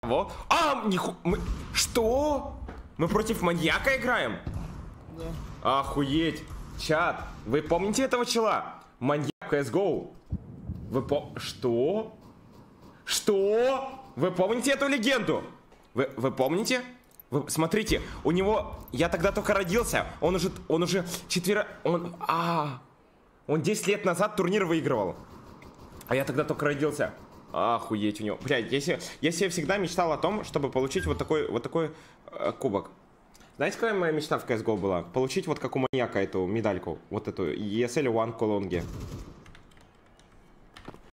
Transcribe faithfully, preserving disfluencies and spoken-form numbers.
Вот. А, ниху... Мы... Что? Мы против маньяка играем? Да. Охуеть. Чат, вы помните этого чела? Маньяк си эс го. Вы по... Что? Что? Вы помните эту легенду? Вы, вы помните? Вы, смотрите, у него... Я тогда только родился. Он уже... Он уже четверо... Он... А, он десять лет назад турнир выигрывал. А я тогда только родился. Охуеть у него. Блядь, если... Если я всегда мечтал о том, чтобы получить вот такой... Вот такой э, кубок. Знаете, какая моя мечта в си эс го была? Получить вот как у маньяка эту медальку. Вот эту и эс эл один колонги.